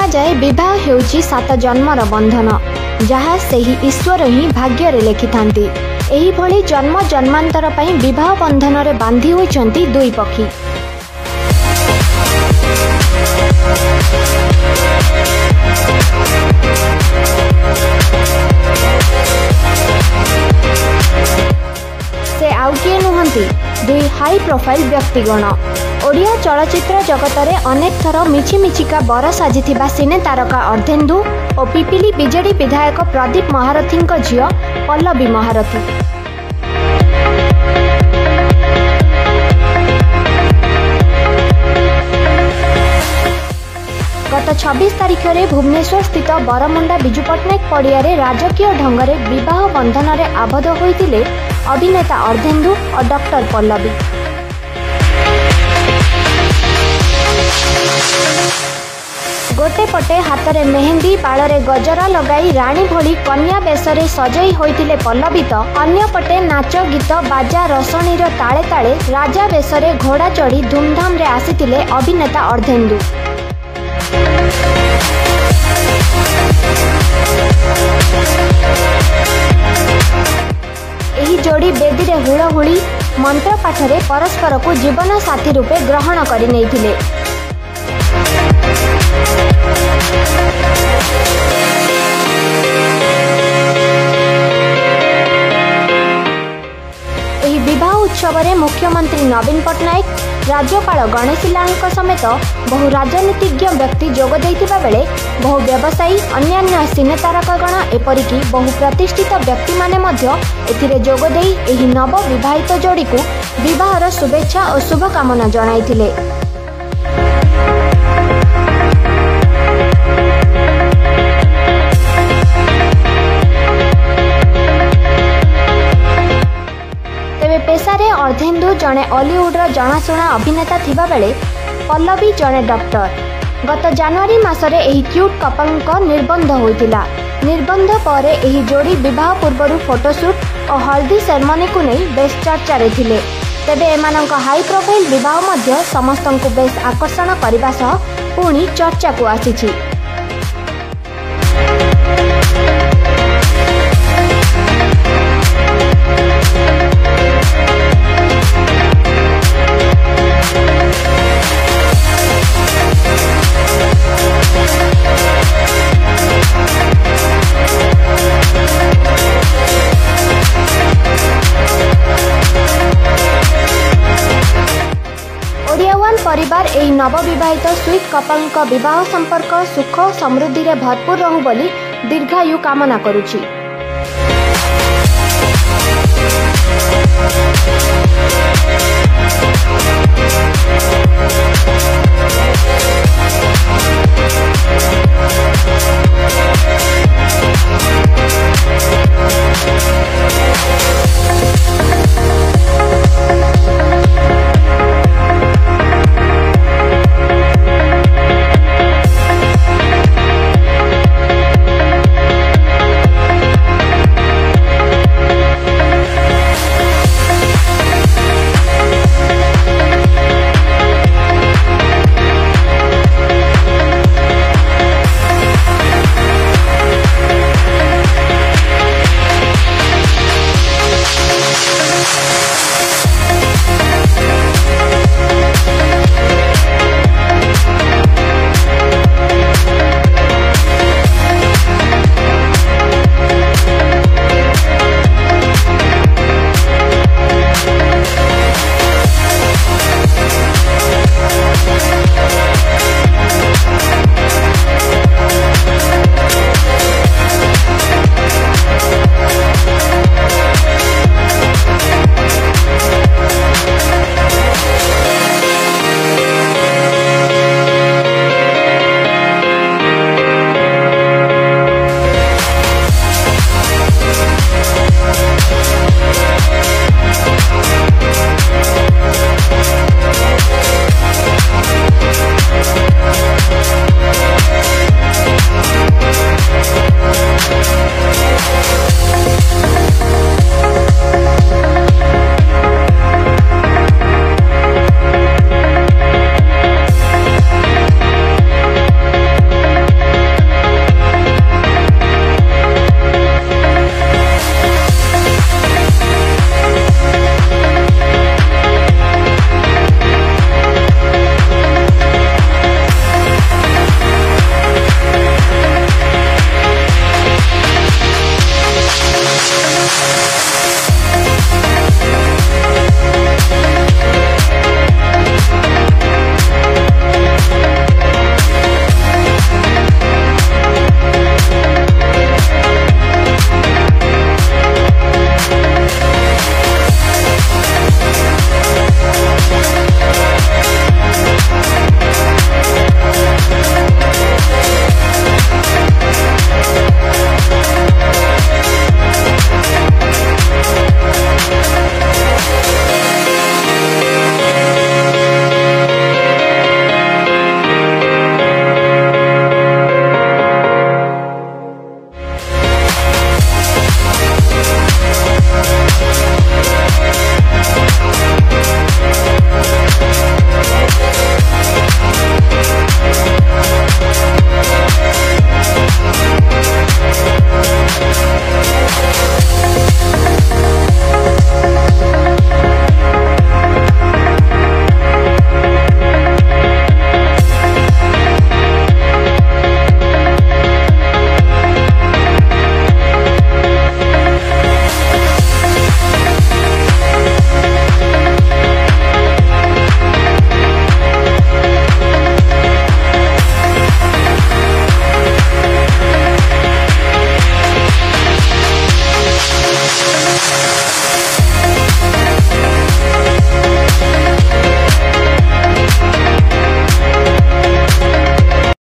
जाए विवाह हेउची 7 जन्मर बंधन जहाँ सेही ईश्वर ही भाग्य रे लेखिथांती। एही भली जन्म जन्मांतर पई विवाह बंधन रे बांधी होइछंती दुई पक्षी। से आउ किए नुहंती दुई हाई प्रोफाइल व्यक्तिगण। ओडिया चलचित्र जगत रे अनेक थर मिछिमिछिका बर साजिथिबा सिने तारका अर्धेन्दु और पिपिली बीजेडी विधायक प्रदीप महारथी झियो पल्लवी महारथी। गत 26 तारिख में भुवनेश्वर स्थित बरमुंडा विजु पट्टनायक पड़िया रे राजकीय ढंग से विवाह बंधन रे आबद्ध होइतिले अभिनेता अर्धेन्दु और डॉक्टर पल्लवी। गोटे पटे हाथ में मेहंदी बाल रे गजरा लगाई राणी भली कन्या बेसरे सजई होइतिले पल्लवी तो अन्य पटे नाच गीत बाजा रसणीर ताले ताले राजा बेसरे घोड़ा चढ़ी धूमधाम रे आसीतिले अभिनेता अर्धेन्दु। एही जोड़ी बेदी रे हुड़हुड़ी मंत्र पाठ रे परस्पर को जीवन साथी रूपे ग्रहण करि नैथिले। एही विवाह उत्सव रे मुख्यमंत्री नवीन पट्टनायक राज्यपाल गणेशी समेत बहु राजनीतिज्ञ व्यक्ति जोग देइथिबा बेले बहु व्यवसायी अन्यान्य सिने तारकागण एपरिकी बहु प्रतिष्ठित व्यक्ति माने मध्य एथिरे जोग देई एही नव विवाहित जोड़ी को विवाहर शुभेच्छा और शुभकामना जणाइथिले। पेशारे अर्धेन्दु जड़े हॉलीवुड्र जनाशुना अभिनेता थिबा बेले पल्लवी जड़े डॉक्टर। गत जनवरी मासरे एही क्यूट कपल निर्बंध होइतिला। निर्बंध परे एही जोड़ी विवाह पूर्व फोटोशूट और हल्दी सेरेमनी को नहीं बेस चर्चा रे थिले। तेबे एमानंक हाई प्रोफाइल विवाह मध्य समस्तन को बेस आकर्षण करने सह पुणी चर्चा को आसीछि। परिवार एही नवविवाहित स्वीट कपल का विवाह संपर्क सुख समृद्धि रे भरपूर रहू बोली दीर्घायु कामना करुछि।